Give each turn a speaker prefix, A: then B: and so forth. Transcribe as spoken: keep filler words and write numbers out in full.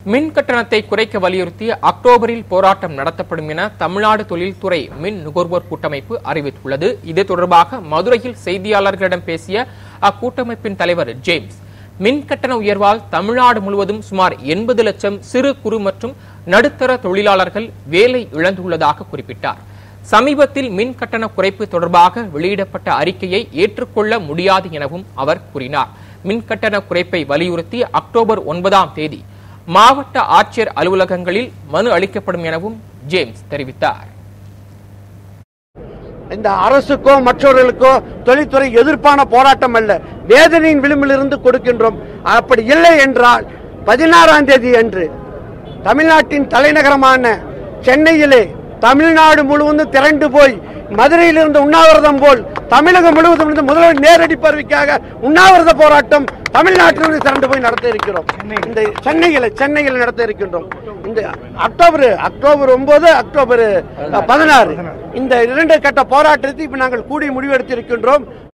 A: மின் கட்டணத்தை குறைக்க வலியுறுத்தி அக்டோபரில் போராட்டம் நடத்தப்படும் என தமிழ்நாடு தொழில்துறை மின் நுகர்வோர் கூட்டமைப்பு அறிவித்துள்ளது. இது தொடர்பாக மதுரையில் செய்தியாளர்களிடம் பேசிய அக்கூட்டமைப்பின் தலைவர் ஜேம்ஸ், மின் கட்டண உயர்வால் தமிழ்நாடு முழுவதும் சுமார் எண்பது லட்சம் சிறு குறு மற்றும் நடுத்தர தொழிலாளர்கள் வேலை இழந்துள்ளதாக குறிப்பிட்டார். சமீபத்தில் மின் கட்டண குறைப்பு தொடர்பாக வெளியிடப்பட்ட அறிக்கையை ஏற்றுக்கொள்ள முடியாது எனவும் அவர் கூறினார். மின் கட்டண குறைப்பை வலியுறுத்தி அக்டோபர் ஒன்பதாம் தேதி மாவட்ட ஆட்சியர் அலுவலகங்களில் மனு அளிக்கப்படும் எனவும் ஜேம்ஸ் தெரிவித்தார்.
B: இந்த அரசுக்கோ மற்றவர்களுக்கோ தொழில்துறை எதிர்ப்பான போராட்டம் அல்ல, வேதனையின் விளிம்பிலிருந்து கொடுக்கின்றோம். அப்படி இல்லை என்றால் பதினாறாம் தேதி அன்று தமிழ்நாட்டின் தலைநகரமான சென்னையிலே தமிழ்நாடு முழுவதும் திரண்டு போய் மதுரையில் இருந்த உண்ணாவிரதம் போல் தமிழகம் முழுவதும் இருந்து முதல்வர் நேரடி பார்வைக்காக உண்ணாவிரத போராட்டம் தமிழ்நாட்டிலிருந்து திரண்டு போய் நடத்த இருக்கிறோம். இந்த சென்னையில் சென்னையில் நடத்த இருக்கின்றோம். இந்த அக்டோபர் அக்டோபர் ஒன்பது அக்டோபர் பதினாறு இந்த இரண்டு கட்ட போராட்டத்தை இப்ப நாங்கள் கூடி முடிவெடுத்திருக்கின்றோம்.